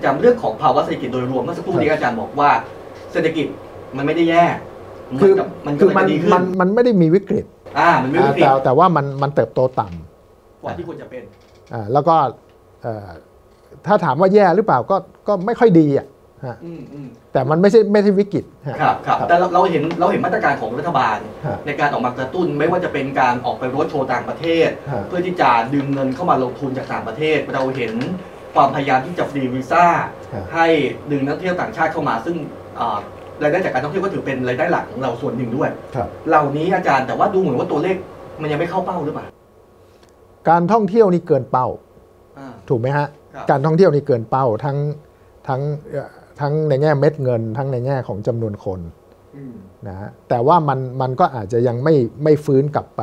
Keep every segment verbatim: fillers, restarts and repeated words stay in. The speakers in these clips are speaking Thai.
จารย์เรื่องของภาวะเศรษฐกิจโดยรวมเมื่อสักครู่นี้อาจารย์บอกว่าเศรษฐกิจมันไม่ได้แย่คือมันคือมันมันมันไม่ได้มีวิกฤตอ่ามันไม่วิกฤตแต่แต่ว่ามันมันเติบโตต่ำกว่าที่ควรจะเป็นอ่าแล้วก็ถ้าถามว่าแย่หรือเปล่าก็ก็ไม่ค่อยดีอ่ะแต่มันไม่ใช่ไม่ใช่วิกฤตครับครับแต่เราเห็นเราเห็นมาตรการของรัฐบาลในการออกมากระตุ้นไม่ว่าจะเป็นการออกไปรถโชว์ต่างประเทศเพื่อที่จะดึงเงินเข้ามาลงทุนจากต่างประเทศเราเห็นความพยายามที่จะฟรีวีซ่าให้ดึงนักท่องเที่ยวต่างชาติเข้ามาซึ่งรายได้จากการท่องเที่ยวก็ถือเป็นรายได้หลักของเราส่วนหนึ่งด้วยเหล่านี้อาจารย์แต่ว่าดูเหมือนว่าตัวเลขมันยังไม่เข้าเป้าหรือเปล่าการท่องเที่ยวนี่เกินเป้าถูกไหมฮะการท่องเที่ยวนี่เกินเป้าทั้งทั้งทั้งในแง่เม็ดเงินทั้งในแง่ของจำนวนคนนะฮะแต่ว่ามันมันก็อาจจะยังไม่ไม่ฟื้นกลับไป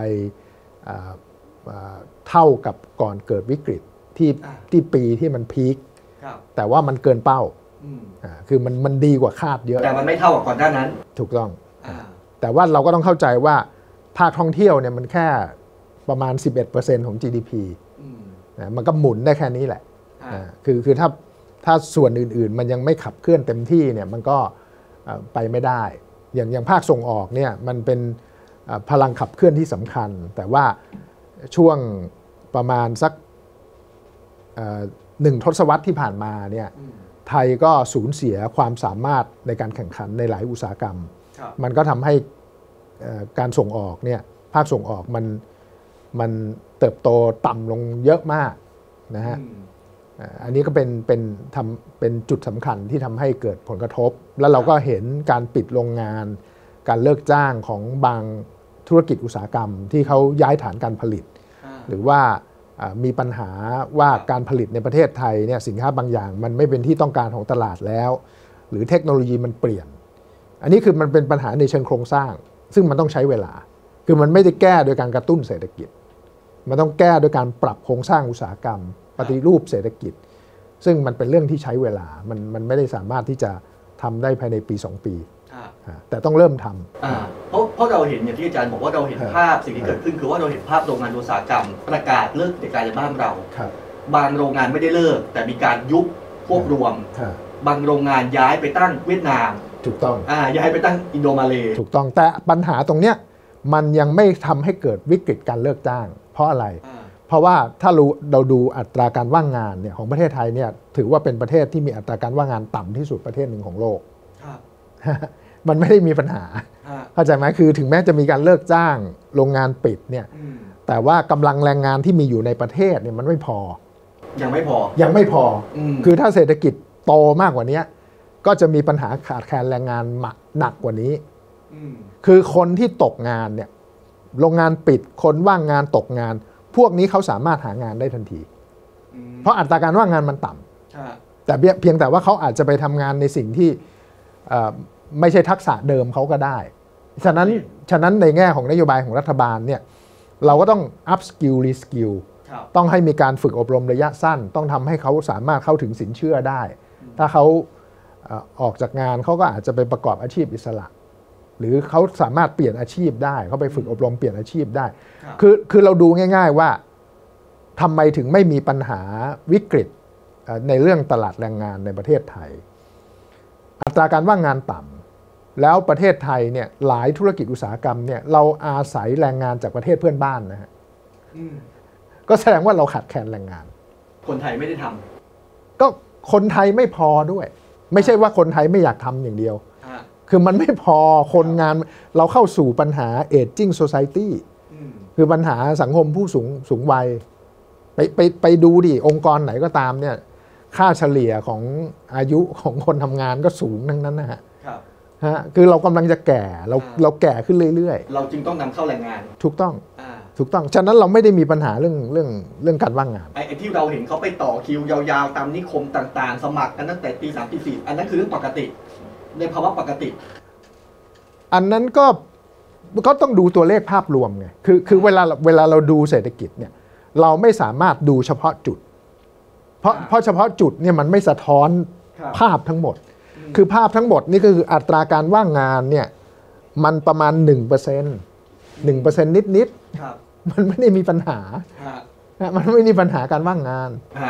เท่ากับก่อนเกิดวิกฤตที่ที่ปีที่มันพีคแต่ว่ามันเกินเป้าคือมันมันดีกว่าคาดเยอะแต่มันไม่เท่ากับก่อนหน้านั้นถูกต้องแต่ว่าเราก็ต้องเข้าใจว่าภาคท่องเที่ยวเนี่ยมันแค่ประมาณ สิบเอ็ดเปอร์เซ็นต์ ของ จี ดี พี นะมันก็หมุนได้แค่นี้แหละคือคือถ้าถ้าส่วนอื่นๆมันยังไม่ขับเคลื่อนเต็มที่เนี่ยมันก็ไปไม่ได้อย่างอย่างภาคส่งออกเนี่ยมันเป็นพลังขับเคลื่อนที่สำคัญแต่ว่าช่วงประมาณสักหนึ่งทศวรรษที่ผ่านมาเนี่ยไทยก็สูญเสียความสามารถในการแข่งขันในหลายอุตสาหกรรมมันก็ทำให้การส่งออกเนี่ยภาคส่งออกมันมันเติบโตต่ำลงเยอะมากนะฮะอันนี้ก็เป็นเป็นทำเป็นจุดสำคัญที่ทำให้เกิดผลกระทบแล้วเราก็เห็นการปิดโรงงานการเลิกจ้างของบางธุรกิจอุตสาหกรรมที่เขาย้ายฐานการผลิตหรือว่ามีปัญหาว่าการผลิตในประเทศไทยเนี่ยสินค้าบางอย่างมันไม่เป็นที่ต้องการของตลาดแล้วหรือเทคโนโลยีมันเปลี่ยนอันนี้คือมันเป็นปัญหาในเชิงโครงสร้างซึ่งมันต้องใช้เวลาคือมันไม่ได้แก้โดยการกระตุ้นเศรษฐกิจมันต้องแก้โดยการปรับโครงสร้างอุตสาหกรรมปฏิรูปเศรษฐกิจซึ่งมันเป็นเรื่องที่ใช้เวลามันมันไม่ได้สามารถที่จะทำได้ภายในปีสองปีแต่ต้องเริ่มทำเพราะเพราะเราเห็นอย่างที่อาจารย์บอกว่าเราเห็นภาพสิ่งที่เกิดขึ้นคือว่าเราเห็นภาพโรงงานอุตสาหกรรมประกาศเลิกกิจการในบ้านเราบางโรงงานไม่ได้เลิกแต่มีการยุบควบรวมบางโรงงานย้ายไปตั้งเวียดนามถูกต้องอ่าย้ายไปตั้งอินโดมาเลถูกต้องแต่ปัญหาตรงเนี้ยมันยังไม่ทำให้เกิดวิกฤตการเลิกจ้างเพราะอะไรเพราะว่าถ้าเราดูอัตราการว่างงานเนี่ยของประเทศไทยเนี่ยถือว่าเป็นประเทศที่มีอัตราการว่างงานต่ำที่สุดประเทศหนึ่งของโลกมันไม่ได้มีปัญหาเข้าใจไหมคือถึงแม้จะมีการเลิกจ้างโรงงานปิดเนี่ยแต่ว่ากำลังแรงงานที่มีอยู่ในประเทศเนี่ยมันไม่พอยังไม่พอยังไม่พอคือถ้าเศรษฐกิจโตมากกว่านี้ก็จะมีปัญหาขาดแคลนแรงงานหนักกว่านี้คือคนที่ตกงานเนี่ยโรงงานปิดคนว่างงานตกงานพวกนี้เขาสามารถหางานได้ทันทีเพราะอัตราการว่างงานมันต่ำแต่เพียงแต่ว่าเขาอาจจะไปทำงานในสิ่งที่ไม่ใช่ทักษะเดิมเขาก็ได้ฉะนั้นฉะนั้นในแง่ของนโยบายของรัฐบาลเนี่ยเราก็ต้อง up skill re skill ต้องให้มีการฝึกอบรมระยะสั้นต้องทำให้เขาสามารถเข้าถึงสินเชื่อได้ถ้าเขาออกจากงานเขาก็อาจจะไปประกอบอาชีพอิสระหรือเขาสามารถเปลี่ยนอาชีพได้เขาไปฝึกอบรมเปลี่ยนอาชีพได้คือคือเราดูง่ายๆว่าทำไมถึงไม่มีปัญหาวิกฤตในเรื่องตลาดแรงงานในประเทศไทยอัตราการว่างงานต่ำแล้วประเทศไทยเนี่ยหลายธุรกิจอุตสาหกรรมเนี่ยเราอาศัยแรงงานจากประเทศเพื่อนบ้านนะฮะก็แสดงว่าเราขาดแคลนแรงงานคนไทยไม่ได้ทำก็คนไทยไม่พอด้วยไม่ใช่ว่าคนไทยไม่อยากทำอย่างเดียวคือมันไม่พอคนงานเราเข้าสู่ปัญหา aging society คือปัญหาสังคมผู้สูงสูงวัยไปไปไปดูดิองค์กรไหนก็ตามเนี่ยค่าเฉลี่ยของอายุของคนทำงานก็สูงทั้งนั้นนะฮะฮะคือเรากำลังจะแก่เราเราแก่ขึ้นเรื่อยๆเราจึงต้องนำเข้าแรงงานถูกต้องถูกต้องฉะนั้นเราไม่ได้มีปัญหาเรื่องเรื่องเรื่องการว่างงานไอ้ที่เราเห็นเขาไปต่อคิวยาวๆตามนิคมต่างๆสมัครกันตั้งแต่ตีสามตีสี่อันนั้นคือเรื่องปกติในภาวะปกติอันนั้นก็ก็ต้องดูตัวเลขภาพรวมไงคือคือเวลาเวลาเราดูเศรษฐกิจเนี่ยเราไม่สามารถดูเฉพาะจุดเพราะเพราะเฉพาะจุดเนี่ยมันไม่สะท้อนภาพทั้งหมดคือภาพทั้งหมดนี่ก็คืออัตราการว่างงานเนี่ยมันประมาณ หนึ่งเปอร์เซ็นต์ หนึ่งเปอร์เซ็นต์ นิดๆมันไม่ได้มีปัญหามันไม่มีปัญหาการว่างงาน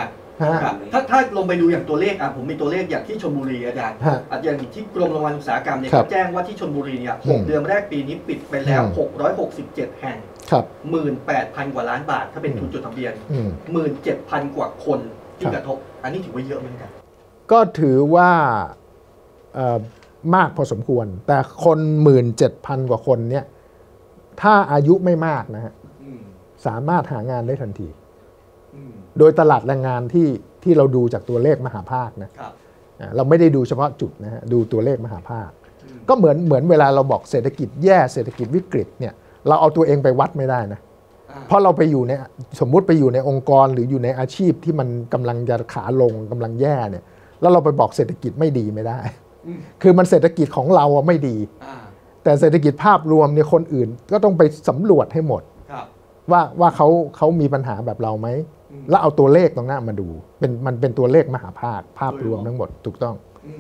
ถ้าถ้าลงไปดูอย่างตัวเลขอ่ะผมมีตัวเลขอย่างที่ชลบุรีอาจารย์อย่างที่กรมโรงงานอุตสาหกรรมเนี่ยเขาแจ้งว่าที่ชลบุรีเนี่ยหกเดือนแรกปีนี้ปิดไปแล้วหกร้อยหกสิบเจ็ดแห่งหมื่นแปดพันกว่าล้านบาทถ้าเป็นทุนจดทะเบียนหมื่นเจ็ดพันกว่าคนที่กระทบอันนี้ถือว่าเยอะเหมือนกันก็ถือว่ามากพอสมควรแต่คนหมื่นเจ็ดพันกว่าคนเนี่ยถ้าอายุไม่มากนะฮะสามารถหางานได้ทันทีโดยตลาดแรงงานที่ที่เราดูจากตัวเลขมหาภาคนะเราไม่ได้ดูเฉพาะจุดนะฮะดูตัวเลขมหาภาคก็เหมือนเหมือนเวลาเราบอกเศรษฐกิจแย่เศรษฐกิจวิกฤตเนี่ยเราเอาตัวเองไปวัดไม่ได้นะเพราะเราไปอยู่ในสมมุติไปอยู่ในองค์กรหรืออยู่ในอาชีพที่มันกำลังจะขาลงกำลังแย่เนี่ยแล้วเราไปบอกเศรษฐกิจไม่ดีไม่ได้คือมันเศรษฐกิจของเราไม่ดีแต่เศรษฐกิจภาพรวมเนี่ยคนอื่นก็ต้องไปสำรวจให้หมดว่าว่าเขาเขามีปัญหาแบบเราไหมแล้วเอาตัวเลขตรงนั้นมาดูเป็นมันเป็นตัวเลขมหาภาคภาพรวมทั้งหมดถูกต้อง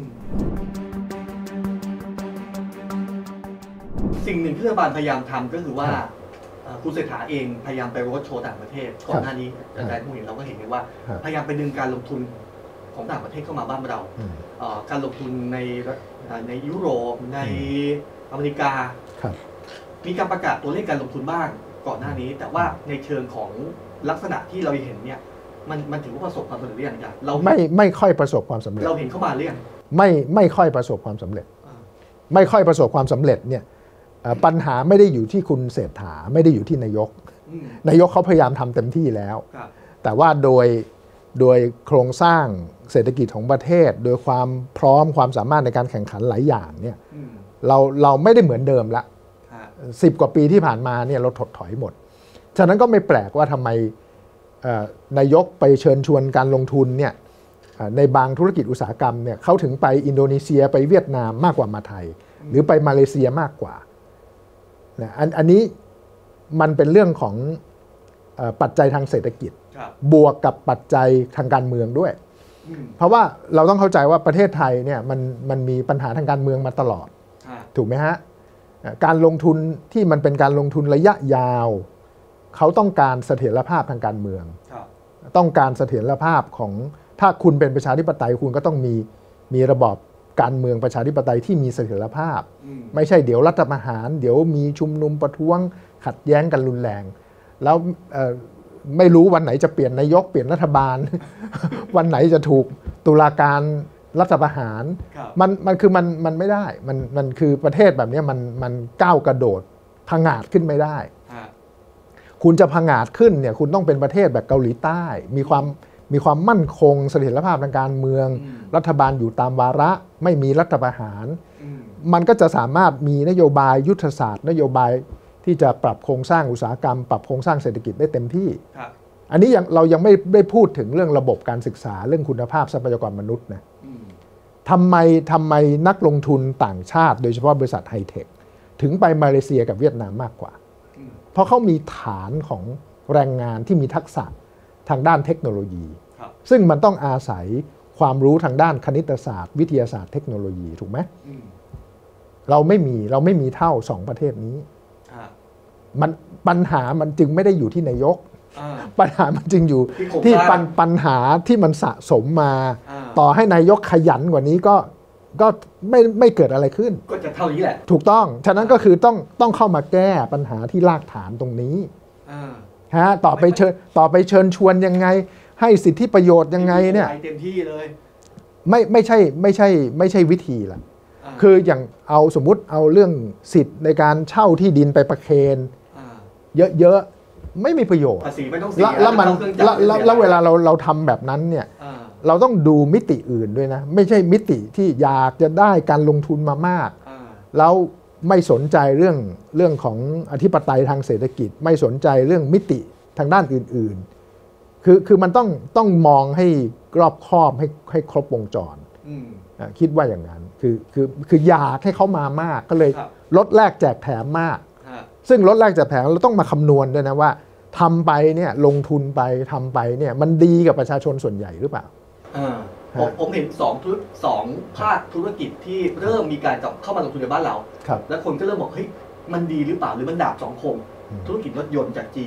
สิ่งหนึ่งที่รัฐบาลพยายามทำก็คือว่าคุณเศรษฐาเองพยายามไปโรดโชว์ต่างประเทศก่อนหน้านี้อาจารย์ผู้เห็นเราก็เห็นว่าพยายามไปดึงการลงทุนของต่างประเทศเข้ามาบ้านเราการลงทุนในในยุโรปในอเมริกามีการประกาศตัวเลขการลงทุนบ้างก่อนหน้านี้แต่ว่าในเชิงของลักษณะที่เราเห็นเนี่ยมันมันถือว่าประสบความสำเร็จหรือยังอาจารย์เราไม่ไม่ค่อยประสบความสำเร็จเราเห็นเข้ามาเรื่อยไม่ไม่ค่อยประสบความสำเร็จไม่ค่อยประสบความสำเร็จเนี่ยปัญหาไม่ได้อยู่ที่คุณเศรษฐาไม่ได้อยู่ที่นายกนายกเขาพยายามทำเต็มที่แล้วแต่ว่าโดยโดยโครงสร้างเศรษฐกิจของประเทศโดยความพร้อมความสามารถในการแข่งขันหลายอย่างเนี่ยเราเราไม่ได้เหมือนเดิมละสิบกว่าปีที่ผ่านมาเนี่ยเราถดถอยหมดฉะนั้นก็ไม่แปลกว่าทำไมนายกไปเชิญชวนการลงทุนเนี่ยในบางธุรกิจอุตสาหกรรมเนี่ยเขาถึงไปอินโดนีเซียไปเวียดนามมากกว่ามาไทยหรือไปมาเลเซียมากกว่านะอันอันนี้มันเป็นเรื่องของปัจจัยทางเศรษฐกิจบวกกับปัจจัยทางการเมืองด้วยเพราะว่าเราต้องเข้าใจว่าประเทศไทยเนี่ยมันมันมีปัญหาทางการเมืองมาตลอดถูกไหมฮะการลงทุนที่มันเป็นการลงทุนระยะยาวเขาต้องการเสถียรภาพทางการเมืองต้องการเสถียรภาพของถ้าคุณเป็นประชาธิปไตยคุณก็ต้องมีมีระบอบการเมืองประชาธิปไตยที่มีเสถียรภาพไม่ใช่เดี๋ยวรัฐประหารเดี๋ยวมีชุมนุมประท้วงขัดแย้งกันรุนแรงแล้วไม่รู้วันไหนจะเปลี่ยนนายกเปลี่ยนรัฐบาล วันไหนจะถูกตุลาการรัฐประหารมันมันคือมันมันไม่ได้มันมันคือประเทศแบบนี้มันมันก้าวกระโดดผงาดขึ้นไม่ได้คุณจะผงาดขึ้นเนี่ยคุณต้องเป็นประเทศแบบเกาหลีใต้มีความมีความมั่นคงเสถียรภาพทางการเมืองรัฐบาลอยู่ตามวาระไม่มีรัฐประหารมันก็จะสามารถมีนโยบายยุทธศาสตร์นโยบายที่จะปรับโครงสร้างอุตสาหกรรมปรับโครงสร้างเศรษฐกิจได้เต็มที่อันนี้ยังเรายังไม่ได้พูดถึงเรื่องระบบการศึกษาเรื่องคุณภาพทรัพยากรมนุษย์นะทำไมทำไมนักลงทุนต่างชาติโดยเฉพาะบริษัทไฮเทคถึงไปมาเลเซียกับเวียดนามมากกว่าเพราะเขามีฐานของแรงงานที่มีทักษะทางด้านเทคโนโลยีซึ่งมันต้องอาศัยความรู้ทางด้านคณิตศาสตร์วิทยาศาสตร์เทคโนโลยีถูกไหมเราไม่มีเราไม่มีเท่าสองประเทศนี้มันปัญหามันจึงไม่ได้อยู่ที่นายกปัญหามันจึงอยู่ที่ปัญปัญหาที่มันสะสมมาต่อให้นายกขยันกว่านี้ก็ก็ไม่ไม่เกิดอะไรขึ้นก็จะเท่านี้แหละถูกต้องฉะนั้นก็คือต้องต้องเข้ามาแก้ปัญหาที่รากฐานตรงนี้ฮะต่อไปเชิญต่อไปเชิญชวนยังไงให้สิทธิประโยชน์ยังไงเนี่ยเต็มที่เลยไม่ไม่ใช่ไม่ใช่ไม่ใช่วิธีละคืออย่างเอาสมมุติเอาเรื่องสิทธิ์ในการเช่าที่ดินไปประเคนเยอะๆไม่มีประโยชน์ภาษีไม่ต้องเสียแล้วมันแล้วเวลาเราเราทำแบบนั้นเนี่ยเราต้องดูมิติอื่นด้วยนะไม่ใช่มิติที่อยากจะได้การลงทุนมามากแล้วไม่สนใจเรื่องเรื่องของอธิปไตยทางเศรษฐกิจไม่สนใจเรื่องมิติทางด้านอื่นๆคือคือมันต้องต้องมองให้รอบคอบให้ให้ครบวงจรคิดว่าอย่างนั้นคือคือคืออยากให้เขามามากก็เลยลดแลกแจกแถมมากซึ่งลดแลกแจกแถมเราต้องมาคำนวณด้วยนะว่าทำไปเนี่ยลงทุนไปทำไปเนี่ยมันดีกับประชาชนส่วนใหญ่หรือเปล่าผมผมเห็นสองธุรสองภาคธุรกิจที่เริ่มมีการเข้ามาลงทุนในบ้านเราแล้วคนก็เริ่มบอกเฮ้ยมันดีหรือเปล่าหรือมันดาบสองคมธุรกิจรถยนต์จากจีน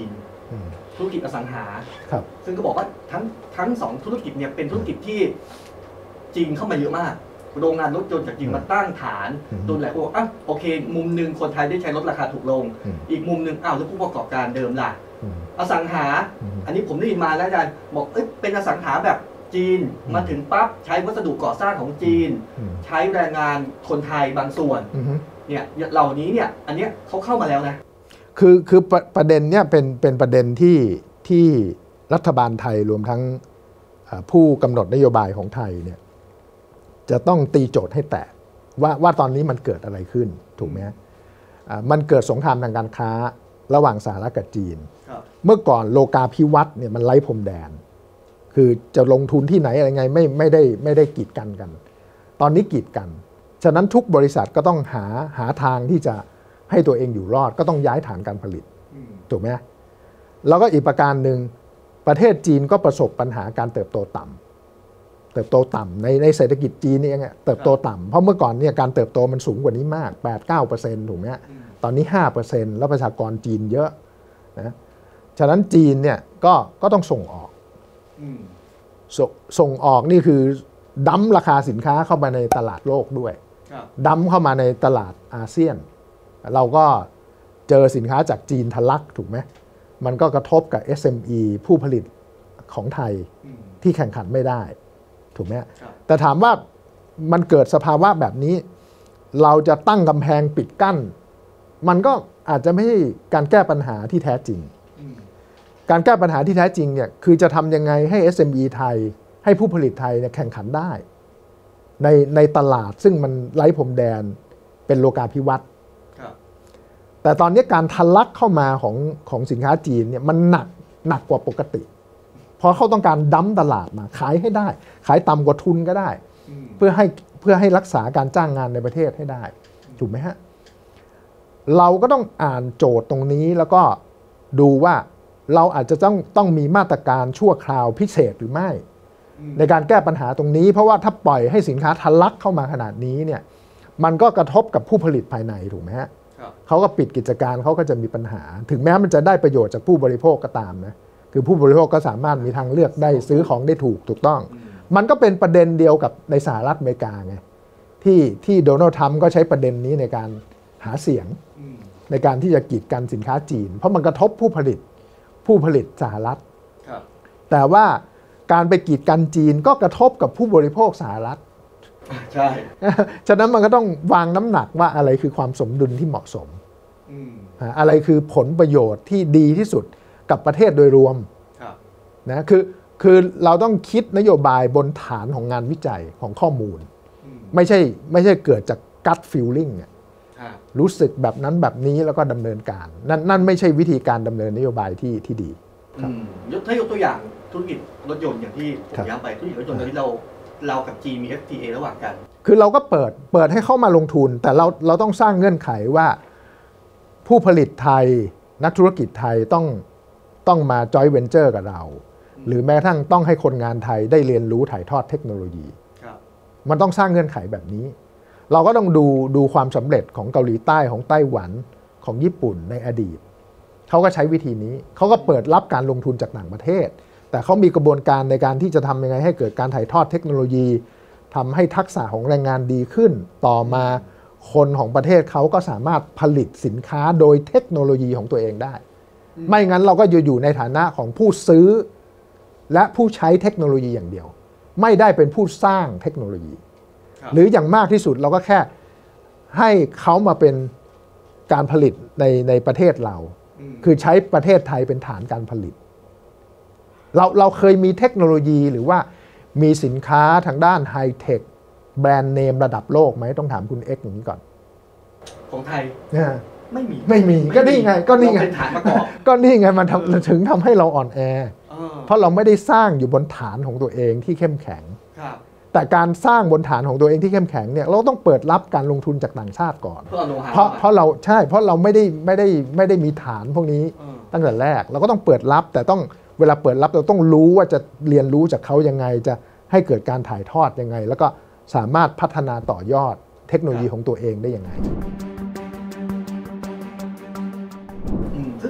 ธุรกิจอสังหาครับซึ่งก็บอกว่าทั้งทั้งสองธุรกิจเนี่ยเป็นธุรกิจที่จีนเข้ามาเยอะมากโรงงานรถยนต์จากจีนมาตั้งฐานโดนหลายคนบอกอ่ะโอเคมุมหนึ่งคนไทยได้ใช้รถราคาถูกลงอีกมุมหนึ่งอ้าวแล้วผู้ประกอบการเดิมล่ะอสังหาอันนี้ผมได้ยินมาแล้วอาจารย์บอกเอ้ยเป็นอสังหาแบบจีนมาถึงปั๊บใช้วัสดุก่อสร้างของจีนใช้แรงงานคนไทยบางส่วนเนี่ยเหล่านี้เนี่ยอันเนี้ยเขาเข้ามาแล้วนะคือคือประประเด็นเนี่ยเป็นเป็นประเด็นที่ที่รัฐบาลไทยรวมทั้งผู้กำหนดนโยบายของไทยเนี่ยจะต้องตีโจทย์ให้แตกว่าว่าตอนนี้มันเกิดอะไรขึ้นถูกไหมมันเกิดสงครามทางการค้าระหว่างสหรัฐกับจีนเมื่อก่อนโลกาภิวัตน์เนี่ยมันไร้พรมแดนคือจะลงทุนที่ไหนอะไรไงไม่ไม่ได้ไม่ได้กีดกันกันตอนนี้กีดกันฉะนั้นทุกบริษัทก็ต้องหาหาทางที่จะให้ตัวเองอยู่รอดก็ต้องย้ายฐานการผลิตถูกไหมแล้วก็อีกประการหนึ่งประเทศจีนก็ประสบปัญหาการเติบโตต่ำเติบโตต่ำในในเศรษฐกิจจีนนี่เองเติบโตต่ำเพราะเมื่อก่อนเนี่ยการเติบโตมันสูงกว่านี้มาก แปดถึงเก้าเปอร์เซ็นต์ ถูกไหมตอนนี้ ห้าเปอร์เซ็นต์ แล้วประชากรจีนเยอะนะฉะนั้นจีนเนี่ยก็ก็ต้องส่งออกสส่งออกนี่คือดั้มราคาสินค้าเข้ามาในตลาดโลกด้วยดั้มเข้ามาในตลาดอาเซียนเราก็เจอสินค้าจากจีนทะลักถูกไหมมันก็กระทบกับ เอส เอ็ม อี ผู้ผลิตของไทยที่แข่งขันไม่ได้ถูกไหมแต่ถามว่ามันเกิดสภาวะแบบนี้เราจะตั้งกำแพงปิดกั้นมันก็อาจจะไม่ใช่การแก้ปัญหาที่แท้จริงการแก้ปัญหาที่แท้จริงเนี่ยคือจะทำยังไงให้ เอส เอ็ม อี ไทยให้ผู้ผลิตไทยเนี่ยแข่งขันได้ในในตลาดซึ่งมันไร้พรมแดนเป็นโลกาภิวัตน์แต่ตอนนี้การทะลักเข้ามาของของสินค้าจีนเนี่ยมันหนักหนักกว่าปกติเพราะเขาต้องการดั้มตลาดมาขายให้ได้ขายต่ำกว่าทุนก็ได้เพื่อให้เพื่อให้รักษาการจ้างงานในประเทศให้ได้ถูกไหมฮะเราก็ต้องอ่านโจทย์ตรงนี้แล้วก็ดูว่าเราอาจจะต้องต้องมีมาตรการชั่วคราวพิเศษหรือไม่ในการแก้ปัญหาตรงนี้เพราะว่าถ้าปล่อยให้สินค้าทะลักเข้ามาขนาดนี้เนี่ยมันก็กระทบกับผู้ผลิตภายในถูกไหมฮะเขาก็ปิดกิจการเขาก็จะมีปัญหาถึงแม้มันจะได้ประโยชน์จากผู้บริโภคก็ตามนะคือผู้บริโภคก็สามารถมีทางเลือกได้ซื้อของได้ถูกถูกต้องมันก็เป็นประเด็นเดียวกับในสหรัฐอเมริกาไงที่ที่โดนัลด์ทรัมป์ก็ใช้ประเด็นนี้ในการหาเสียงในการที่จะกีดกันสินค้าจีนเพราะมันกระทบผู้ผลิตผู้ผลิตสหรัฐแต่ว่าการไปกีดกันจีนก็กระทบกับผู้บริโภคสหรัฐใช่ฉะนั้นมันก็ต้องวางน้ำหนักว่าอะไรคือความสมดุลที่เหมาะสมอะไรคือผลประโยชน์ที่ดีที่สุดกับประเทศโดยรวมนะคือคือเราต้องคิดนโยบายบนฐานของงานวิจัยของข้อมูลไม่ใช่ไม่ใช่เกิดจาก gut feeling รู้สึกแบบนั้นแบบนี้แล้วก็ดำเนินการนั่นนั่นไม่ใช่วิธีการดำเนินนโยบายที่ที่ดีถ้ายกตัวอย่างธุรกิจรถยนต์อย่างที่ผมย้ำไปธุรกิจรถยนต์ตอนนี้เราเรากับจีนมี เอฟ ที เอ ระหว่างกันคือเราก็เปิดเปิดให้เข้ามาลงทุนแต่เราเราต้องสร้างเงื่อนไขว่าผู้ผลิตไทยนักธุรกิจไทยต้องต้องมา joint venture กับเราหรือแม้กระทั่งต้องให้คนงานไทยได้เรียนรู้ถ่ายทอดเทคโนโลยีมันต้องสร้างเงื่อนไขแบบนี้เราก็ต้องดูดูความสำเร็จของเกาหลีใต้ของไต้หวันของญี่ปุ่นในอดีตเขาก็ใช้วิธีนี้เขาก็เปิดรับการลงทุนจากต่างประเทศแต่เขามีกระบวนการในการที่จะทำยังไงให้เกิดการถ่ายทอดเทคโนโลยีทำให้ทักษะของแรงงานดีขึ้นต่อมาคนของประเทศเขาก็สามารถผลิตสินค้าโดยเทคโนโลยีของตัวเองได้ไม่งั้นเราก็อยู่ในฐานะของผู้ซื้อและผู้ใช้เทคโนโลยีอย่างเดียวไม่ได้เป็นผู้สร้างเทคโนโลยีหรืออย่างมากที่สุดเราก็แค่ให้เขามาเป็นการผลิตในในประเทศเราคือใช้ประเทศไทยเป็นฐานการผลิตเราเราเคยมีเทคโนโลยีหรือว่ามีสินค้าทางด้านไฮเทคแบรนด์เนมระดับโลกไหมต้องถามคุณเอ็กซ์อย่างนี้ก่อนของไทยไม่มีไม่มีก็นี่ไงก็นี่ไงเป็นฐานประกอบก็นี่ไงมันถึงทำให้เราอ่อนแอเพราะเราไม่ได้สร้างอยู่บนฐานของตัวเองที่เข้มแข็งแต่การสร้างบนฐานของตัวเองที่เข้มแข็งเนี่ยเราต้องเปิดรับการลงทุนจากต่างชาติก่อนเพราะเพราะเราใช่เพราะเราไม่ได้ไม่ได้ไม่ได้มีฐานพวกนี้ตั้งแต่แรกเราก็ต้องเปิดรับแต่ต้องเวลาเปิดรับเราต้องรู้ว่าจะเรียนรู้จากเขายังไงจะให้เกิดการถ่ายทอดยังไงแล้วก็สามารถพัฒนาต่อยอดเทคโนโลยีของตัวเองได้ยังไงซึ่ง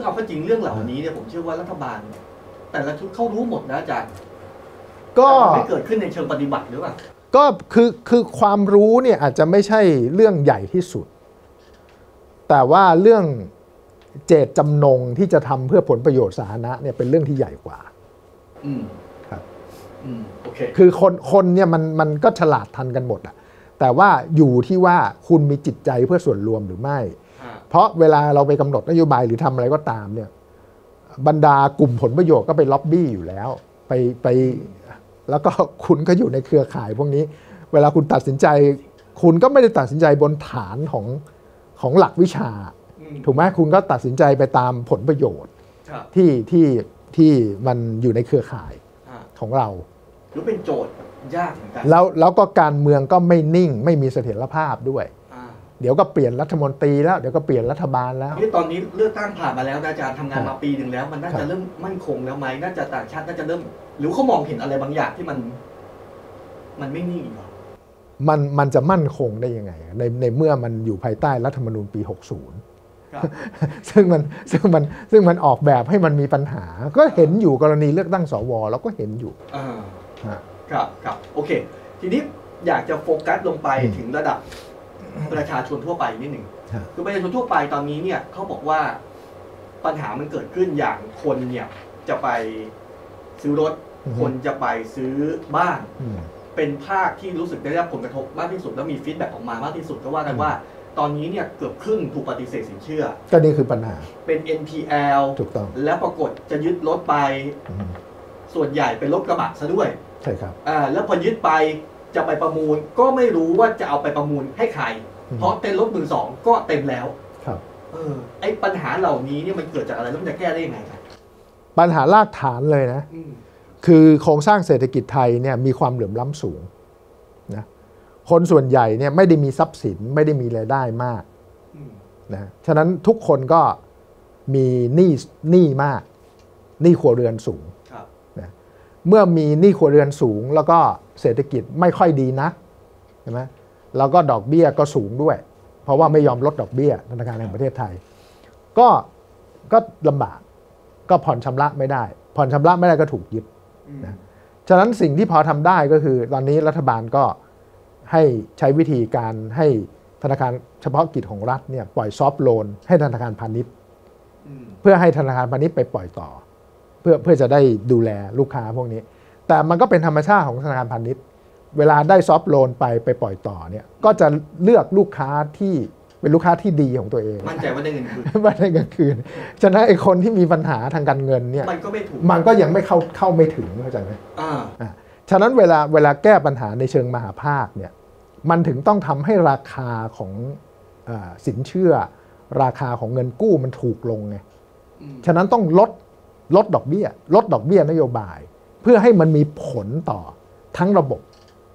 เอาเข้าจริงเรื่องเหล่านี้เนี่ยผมเชื่อว่ารัฐบาลแต่ละชุดเขารู้หมดนะอาจารย์ก็ไม่เกิดขึ้นในเชิงปฏิบัติหรือเปล่าก็คือคือความรู้เนี่ยอาจจะไม่ใช่เรื่องใหญ่ที่สุดแต่ว่าเรื่องเจตจำนงที่จะทำเพื่อผลประโยชน์สาธารณะเนี่ยเป็นเรื่องที่ใหญ่กว่าอืมครับอืมโอเคคือคนคนเนี่ยมันมันก็ฉลาดทันกันหมดอะแต่ว่าอยู่ที่ว่าคุณมีจิตใจเพื่อส่วนรวมหรือไม่เพราะเวลาเราไปกำหนดนโยบายหรือทำอะไรก็ตามเนี่ยบรรดากลุ่มผลประโยชน์ก็ไปล็อบบี้อยู่แล้วไปไปแล้วก็คุณก็อยู่ในเครือข่ายพวกนี้เวลาคุณตัดสินใจคุณก็ไม่ได้ตัดสินใจบนฐานของของหลักวิชาถูกไหมคุณก็ตัดสินใจไปตามผลประโยชน์ที่ที่ที่มันอยู่ในเครือข่ายของเราหรือเป็นโจทย์ยากเหมือนกันแล้วแล้วก็การเมืองก็ไม่นิ่งไม่มีเสถียรภาพด้วยเดี๋ยวก็เปลี่ยนรัฐมนตรีแล้วเดี๋ยวก็เปลี่ยนรัฐบาลแล้วที่ตอนนี้เลือกตั้งผ่านมาแล้วอาจารย์ทำงานมาปีหนึ่งแล้วมันน่าจะเริ่มมั่นคงแล้วไหมน่าจะต่างชาติน่าจะเริ่มหรือเขามองเห็นอะไรบางอย่างที่มันมันไม่นิ่งหรอมันมันจะมั่นคงได้ยังไงในในเมื่อมันอยู่ภายใต้รัฐธรรมนูญปีหกสิบซึ่งมันซึ่งมันซึ่งมันออกแบบให้มันมีปัญหาก็เห็นอยู่กรณีเลือกตั้งสวแล้วก็เห็นอยู่อ่าครับครับโอเคทีนี้อยากจะโฟกัสลงไปถึงระดับประชาชนทั่วไปนิดหนึ่งคือประชาชนทั่วไปตอนนี้เนี่ยเขาบอกว่าปัญหามันเกิดขึ้นอย่างคนเนี่ยจะไปซื้อรถคนจะไปซื้อบ้านเป็นภาคที่รู้สึกได้รับผลกระทบมากที่สุดแล้วมีฟีดแบ็กออกมามากที่สุดก็ว่ากันว่าตอนนี้เนี่ยเกือบครึ่งถูกปฏิเสธสินเชื่อก็นี่คือปัญหาเป็น เอ็น พี แอลถูกต้องแล้วปรากฏจะยึดรถไปส่วนใหญ่เป็นรถกระบะซะด้วยใช่ครับอ่าแล้วพอยึดไปจะไปประมูลก็ไม่รู้ว่าจะเอาไปประมูลให้ใครเพราะเต็นท์รถมือสองก็เต็มแล้วครับเออไอ้ปัญหาเหล่านี้เนี่ยมันเกิดจากอะไรแล้วมันจะแก้ได้ยังไงครับปัญหารากฐานเลยนะคือโครงสร้างเศรษฐกิจไทยเนี่ยมีความเหลื่อมล้ำสูงนะคนส่วนใหญ่เนี่ยไม่ได้มีทรัพย์สินไม่ได้มีรายได้มากนะฉะนั้นทุกคนก็มีหนี้หนี้มากหนี้ครัวเรือนสูงนะเมื่อมีหนี้ครัวเรือนสูงแล้วก็เศรษฐกิจไม่ค่อยดีนักใช่ไหมแล้วก็ดอกเบี้ยก็สูงด้วยเพราะว่าไม่ยอมลดดอกเบี้ยธนาคารแห่งประเทศไทยก็ก็ลำบากก็ผ่อนชำระไม่ได้ผ่อนชำระไม่ได้ก็ถูกยึดนะฉะนั้นสิ่งที่พอทำได้ก็คือตอนนี้รัฐบาลก็ให้ใช้วิธีการให้ธนาคารเฉพาะกิจของรัฐเนี่ยปล่อยซอฟท์โลนให้ธนาคารพาณิชย์เพื่อให้ธนาคารพาณิชย์ไปปล่อยต่อเพื่อเพื่อจะได้ดูแลลูกค้าพวกนี้แต่มันก็เป็นธรรมชาติของธนาคารพาณิชย์เวลาได้ซอฟท์โลนไปไปปล่อยต่อเนี่ยก็จะเลือกลูกค้าที่เป็นลูกค้าที่ดีของตัวเองมั่นใจว่าได้เงินคืนว่าได้เงินคืนฉะนั้นไอ้คนที่มีปัญหาทางการเงินเนี่ยมันก็ไม่ถูกมันก็ยังไม่เข้าเข้าไม่ถึงเข้าใจไหมอ่าฉะนั้นเวลาเวลาแก้ปัญหาในเชิงมหาภาคเนี่ยมันถึงต้องทำให้ราคาของสินเชื่อราคาของเงินกู้มันถูกลงไงฉะนั้นต้องลดลดดอกเบี้ยลดดอกเบี้ยนโยบายเพื่อให้มันมีผลต่อทั้งระบบ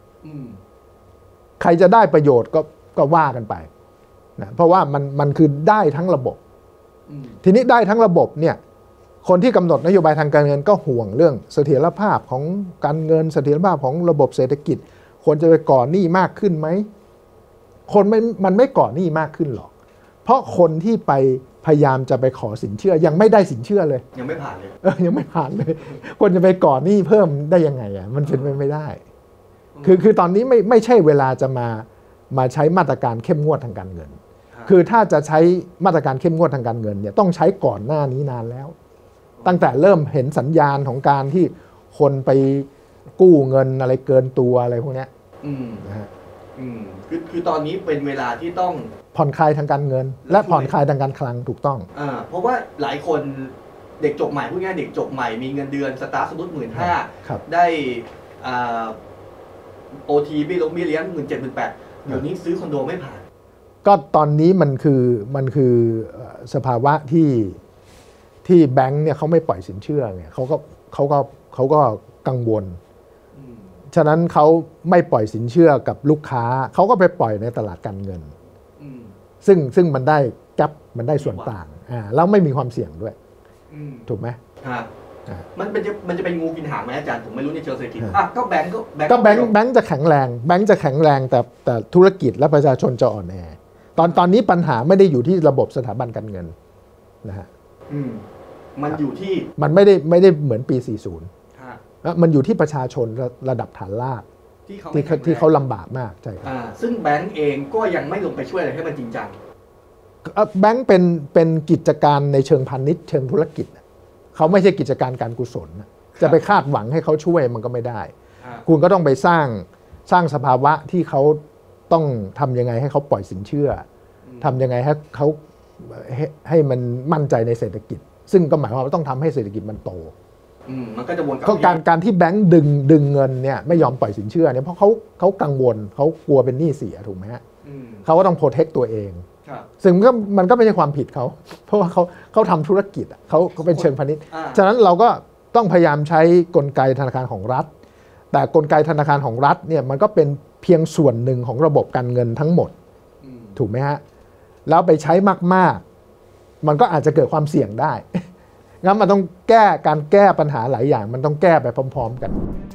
ใครจะได้ประโยชน์ก็ก็ว่ากันไปนะเพราะว่ามันมันคือได้ทั้งระบบทีนี้ได้ทั้งระบบเนี่ยคนที่กำหนดนโยบายทางการเงินก็ห่วงเรื่องเสถียรภาพของการเงินเสถียรภาพของระบบเศรษฐกิจควรจะไปก่อหนี้มากขึ้นไหมคนไม่มันไม่ก่อหนี้มากขึ้นหรอกเพราะคนที่ไปพยายามจะไปขอสินเชื่อยังไม่ได้สินเชื่อเลยยังไม่ผ่านเลยเออยังไม่ผ่านเลยควรจะไปก่อหนี้เพิ่มได้ยังไงอ่ะมันเป็นไปไม่ได้คือคือตอนนี้ไม่ไม่ใช่เวลาจะมามาใช้มาตรการเข้มงวดทางการเงินคือถ้าจะใช้มาตรการเข้มงวดทางการเงินเนี่ยต้องใช้ก่อนหน้านี้นานแล้วตั้งแต่เริ่มเห็นสัญญาณของการที่คนไปกู้เงินอะไรเกินตัวอะไรพวกนี้นะฮะคือคือตอนนี้เป็นเวลาที่ต้องผ่อนคลายทางการเงินและผ่อนคลายทางการคลังถูกต้องอ่าเพราะว่าหลายคนเด็กจบใหม่พูดง่ายเด็กจบใหม่มีเงินเดือนสตาร์ทสมมติหมื่นห้าได้อ่าโอทีบี้ลงบี้เลี้ยงหมื่นเจ็ดหมื่นแปดเดี๋ยวนี้ซื้อคอนโดไม่ผ่านก็ตอนนี้มันคือมันคือสภาวะที่ที่แบงค์เนี่ยเขาไม่ปล่อยสินเชื่อไงเขาก็เขาก็เขาก็กังวลฉะนั้นเขาไม่ปล่อยสินเชื่อกับลูกค้าเขาก็ไปปล่อยในตลาดการเงินซึ่งซึ่งมันได้แก๊ปมันได้ส่วนต่างอ่าแล้วไม่มีความเสี่ยงด้วยถูกไหมครับมันเป็นจะมันจะเป็นงูกินหางไหมอาจารย์ผมไม่รู้ในเชิงเศรษฐกิจอ่ะก็แบงก์ก็ก็แบงก์แบงก์จะแข็งแรงแบงก์จะแข็งแรงแต่แต่ธุรกิจและประชาชนจะอ่อนแอตอนตอนนี้ปัญหาไม่ได้อยู่ที่ระบบสถาบันการเงินนะฮะอืมมันอยู่ที่มันไม่ได้ไม่ได้เหมือนปีสี่สิบมันอยู่ที่ประชาชนระดับฐานรากที่เขาที่เขาลำบากมากใช่ครับซึ่งแบงก์เองก็ยังไม่ลงไปช่วยอะไรให้มันจริงจังแบงก์เป็นเป็นกิจการในเชิงพาณิชย์เชิงธุรกิจเขาไม่ใช่กิจการการกุศลจะไปคาดหวังให้เขาช่วยมันก็ไม่ได้คุณก็ต้องไปสร้างสร้างสภาวะที่เขาต้องทำยังไงให้เขาปล่อยสินเชื่อทำยังไงให้เขาให้ให้มันมั่นใจในเศรษฐกิจซึ่งก็หมายความว่าต้องทำให้เศรษฐกิจมันโตมันก็จะวนกลับการการที่แบงก์ดึงดึงเงินเนี่ยไม่ยอมปล่อยสินเชื่อเนี่ยเพราะเขาเขากังวลเขากลัวเป็นหนี้เสียถูกไหมฮะเขาก็ต้องโปรเทคตัวเองซึ่งมันก็มันก็ไม่ใช่ความผิดเขาเพราะว่าเขาเขาทำธุรกิจเขาเขาเป็นเชิงพาณิชย์ฉะนั้นเราก็ต้องพยายามใช้กลไกธนาคารของรัฐแต่กลไกธนาคารของรัฐเนี่ยมันก็เป็นเพียงส่วนหนึ่งของระบบการเงินทั้งหมดถูกไหมฮะแล้วไปใช้มากๆมันก็อาจจะเกิดความเสี่ยงได้งั้นมันต้องแก้การแก้ปัญหาหลายอย่างมันต้องแก้ไปพร้อมๆกัน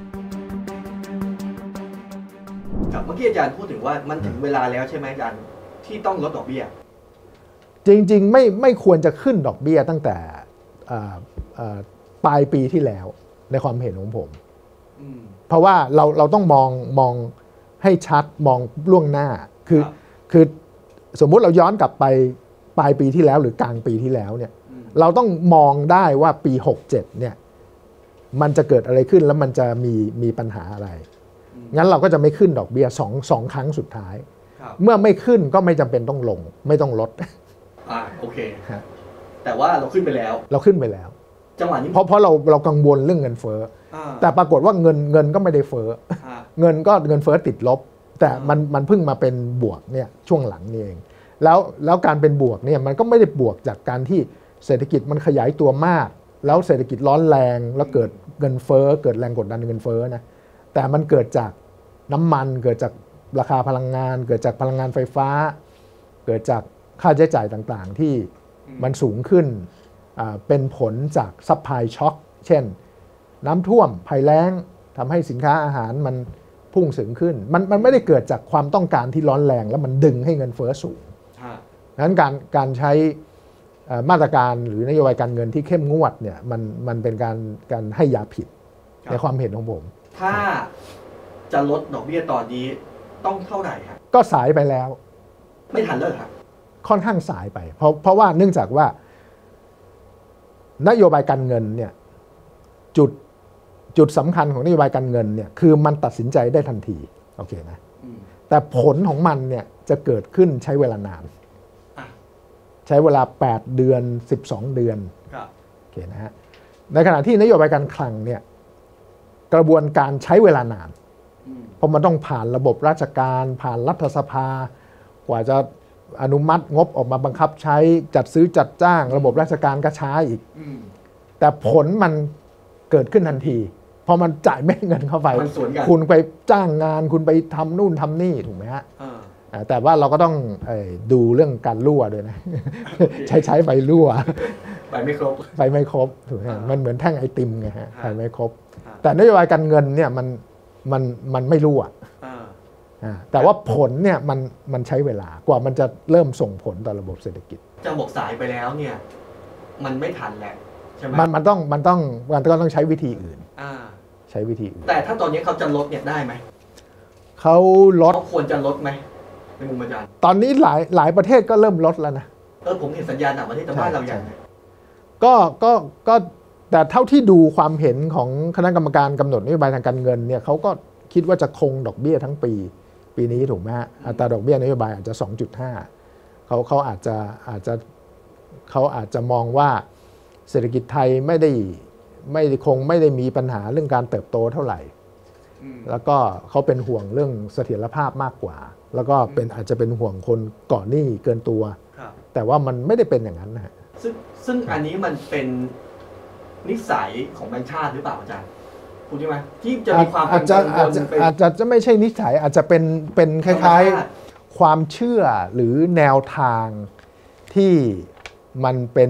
ครับเมื่อกี้อาจารย์พูดถึงว่ามันถึงเวลาแล้วใช่ไหมอาจารย์ที่ต้องลดดอกเบี้ยจริงๆไม่ไม่ควรจะขึ้นดอกเบี้ยตั้งแต่ปลายปีที่แล้วในความเห็นของผมเพราะว่าเราเราต้องมองมองให้ชัดมองล่วงหน้าคือคือสมมุติเราย้อนกลับไปปลายปีที่แล้วหรือกลางปีที่แล้วเนี่ยเราต้องมองได้ว่าปีหกเจ็ดเนี่ยมันจะเกิดอะไรขึ้นแล้วมันจะมีมีปัญหาอะไรงั้นเราก็จะไม่ขึ้นดอกเบี้ยสองสองครั้งสุดท้ายเมื่อไม่ขึ้นก็ไม่จำเป็นต้องลงไม่ต้องลดอ่าโอเคแต่ว่าเราขึ้นไปแล้วเราขึ้นไปแล้วจังหวะนี้เพราะเพราะเราเรากังวลเรื่องเงินเฟ้อแต่ปรากฏว่าเงินเงินก็ไม่ได้เฟ้อเงินก็เงินเฟ้อติดลบแต่มันมันเพิ่งมาเป็นบวกเนี่ยช่วงหลังนี่เองแล้วแล้วการเป็นบวกเนี่ยมันก็ไม่ได้บวกจากการที่เศรษฐกิจมันขยายตัวมากแล้วเศรษฐกิจร้อนแรงแล้วเกิดเงินเฟ้อเกิดแรงกดดันเงินเฟ้อนะแต่มันเกิดจากน้ำมันเกิดจากราคาพลังงานเกิดจากพลังงานไฟฟ้าเกิดจากค่าใช้จ่ายต่างๆที่มันสูงขึ้นเป็นผลจากซัพพลายช็อคเช่นน้ำท่วมภัยแล้งทำให้สินค้าอาหารมันพุ่งสูงขึ้นมันมันไม่ได้เกิดจากความต้องการที่ร้อนแรงแล้วมันดึงให้เงินเฟ้อสูงดังนั้นการการใช้มาตรการหรือนโยบายการเงินที่เข้มงวดเนี่ยมันมันเป็นการการให้ยาผิดในความเห็นของผมถ้าจะลดดอกเบี้ยตอนนี้ต้องเท่าไหร่ครับก็สายไปแล้วไม่ทันเลยครับค่อนข้างสายไปเพราะเพราะว่าเนื่องจากว่านโยบายการเงินเนี่ยจุดจุดสำคัญของนโยบายการเงินเนี่ยคือมันตัดสินใจได้ทันทีโอเคนะแต่ผลของมันเนี่ยจะเกิดขึ้นใช้เวลานานใช้เวลาแปดเดือนสิบสองเดือนโอเคนะฮะในขณะที่นโยบายการคลังเนี่ยกระบวนการใช้เวลานานเพราะมันต้องผ่านระบบราชการผ่านรัฐสภากว่าจะอนุมัติงบออกมาบังคับใช้จัดซื้อจัดจ้างระบบราชการก็ช้าอีกแต่ผลมันเกิดขึ้นทันทีพอมันจ่ายเม็ดเงินเข้าไปคุณไปจ้างงานคุณไปทำนู่นทำนี่ถูกไหมฮะแต่ว่าเราก็ต้องดูเรื่องการรั่วด้วยนะใช้ใช้ไฟรั่วไฟไม่ครบไฟไม่ครบถูกไหมมันเหมือนแท่งไอติมไงฮะไฟไม่ครบแต่นโยบายการเงินเนี่ยมันมันมันไม่รั่วแต่ว่าผลเนี่ยมันมันใช้เวลากว่ามันจะเริ่มส่งผลต่อระบบเศรษฐกิจจะบอกสายไปแล้วเนี่ยมันไม่ทันแหละใช่ไหมมันมันต้องมันต้องมันก็ต้องใช้วิธีอื่นใช้วิธีอื่นแต่ถ้าตอนนี้เขาจะลดเนี่ยได้ไหมเขาลดเขาควรจะลดไหมในมุมอาจารย์ตอนนี้หลายหลายประเทศก็เริ่มลดแล้วนะเออผมเห็นสัญญาณต่างประเทศแต่บ้านเราอย่างก็ก็ก็แต่เท่าที่ดูความเห็นของคณะกรรมการกำหนดนโยบายทางการเงินเนี่ยเขาก็คิดว่าจะคงดอกเบี้ยทั้งปีปีนี้ถูกไหมฮะอัตราดอกเบี้ยนโยบายอาจจะ สองจุดห้า เขาเขาอาจจะอาจจะเขาอาจจะมองว่าเศรษฐกิจไทยไม่ได้ไม่คงไม่ได้มีปัญหาเรื่องการเติบโตเท่าไหร่แล้วก็เขาเป็นห่วงเรื่องเสถียรภาพมากกว่าแล้วก็เป็นอาจจะเป็นห่วงคนก่อหนี้เกินตัวแต่ว่ามันไม่ได้เป็นอย่างนั้นนะฮะซึ่งซึ่งอันนี้มันเป็นนิสัยของแบงก์ชาติหรือเปล่าอาจารย์คุณใช่ไหมที่จะมีความอาจจะอาจจะอาจจะจะไม่ใช่นิสัยอาจจะเป็นเป็นคล้ายๆความเชื่อหรือแนวทางที่มันเป็น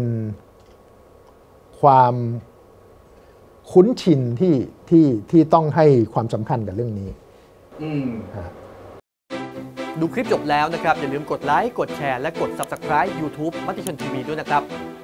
ความคุ้นชินที่ที่ที่ต้องให้ความสำคัญกับเรื่องนี้อืมดูคลิปจบแล้วนะครับอย่าลืมกดไลค์กดแชร์และกด ซับสไครบ์ ยูทูบ มติชนทีวีด้วยนะครับ